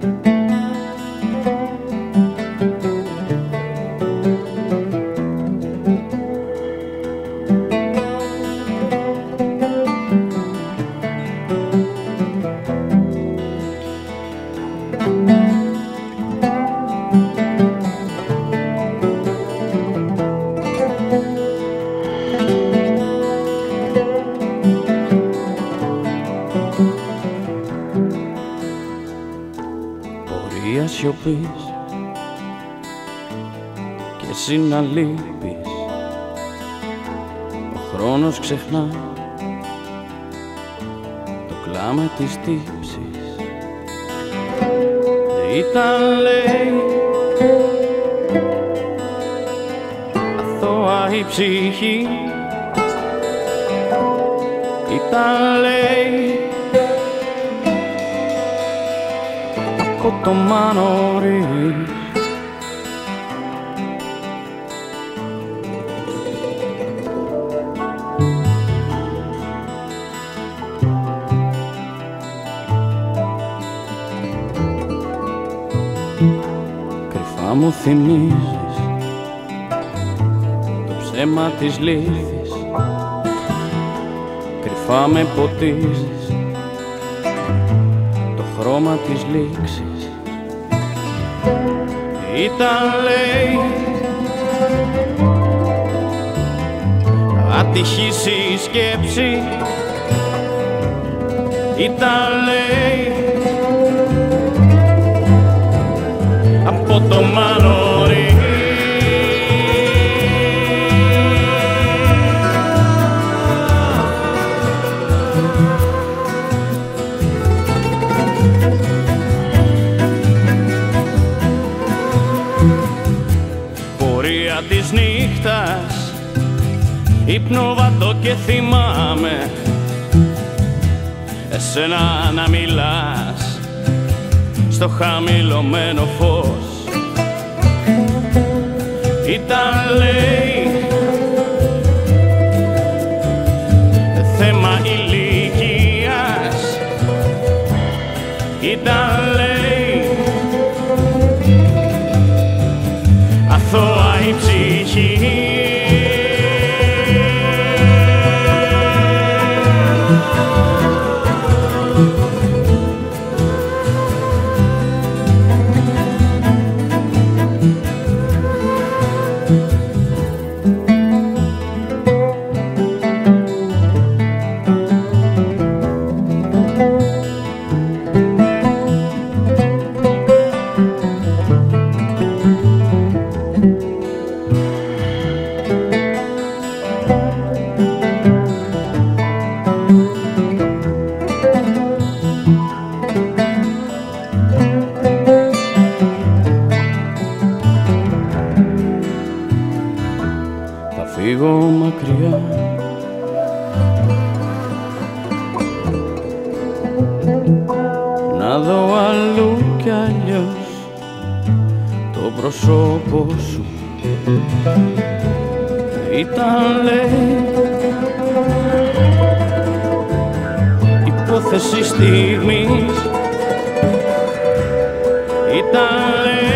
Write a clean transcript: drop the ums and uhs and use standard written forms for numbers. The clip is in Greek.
Σιωπής και εσύ να λείπεις. Ο χρόνος ξεχνά το κλάμα της τύψης. Ήταν λέει αθώα η ψυχή. Ήταν λέει το μανωρί. Κρυφά μου θυμίζεις το ψέμα της λύθης. Κρυφά με ποτίζεις το χρώμα της λήξης. Ήταν λέει ατυχής η σκέψη. Ήταν λέει από το μανωρί. Πορεία της νύχτας, ύπνο βατώ και θυμάμαι εσένα να μιλάς στο χαμηλωμένο φως. Ήταν λέει θέμα ηλικίας. Ήταν λέει αθώα η ψυχή. Φύγω μακριά να δω αλλού κι αλλιώς το πρόσωπό σου. Ήταν λέει υπόθεση στιγμής. Ήταν λέει